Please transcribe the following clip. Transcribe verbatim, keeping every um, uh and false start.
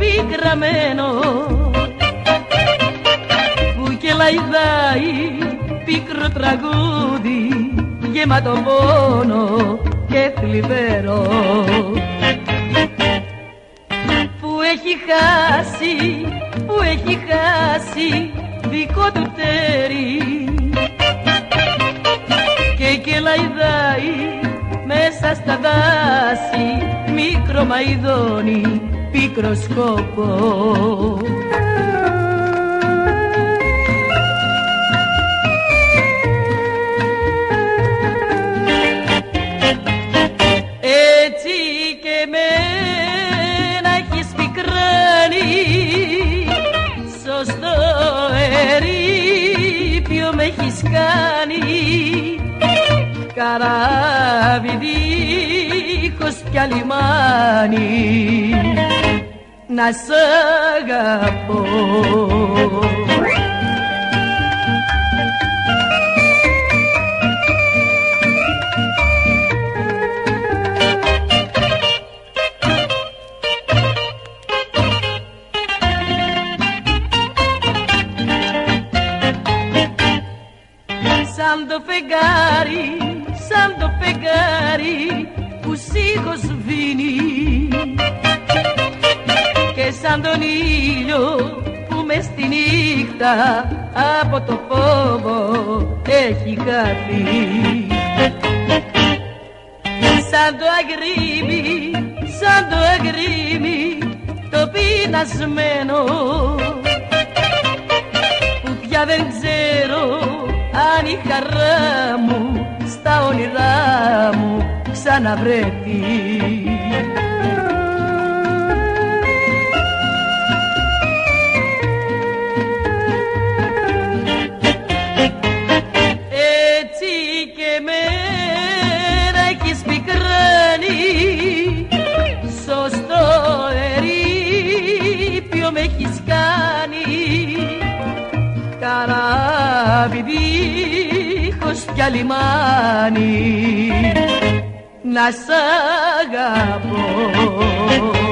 πικραμένο που και λαϊδάει πίκρο τραγούδι γεμάτο πόνο και θλιβερό, που έχει χάσει, που έχει χάσει δικό του τέρι και και λαϊδάει μέσα στα δάση μικρό μαϊδόνι πίκρο σκόπο. Έτσι και εμένα έχεις πικράνει, σωστό ερείπιο με έχεις κάνει, καράβι δίχως πια λιμάνι, να σ' αγαπώ. Σαν το φεγγάρι, σαν το φεγγάρι που σίγος σβήνει και σαν τον ήλιο που μες στη νύχτα από το φόβο έχει χαθεί, σαν το αγρίμι, σαν το αγρίμι το πεινασμένο που πια δεν ξέρω αν η χαρά μου στα όνειρά μου ξαναβρέθει. Έτσι και εμένα έχεις πικράνει, σωστό ερείπιο με έχεις κάνει, καράβι δίχως πια λιμάνι, να σ' αγαπώ.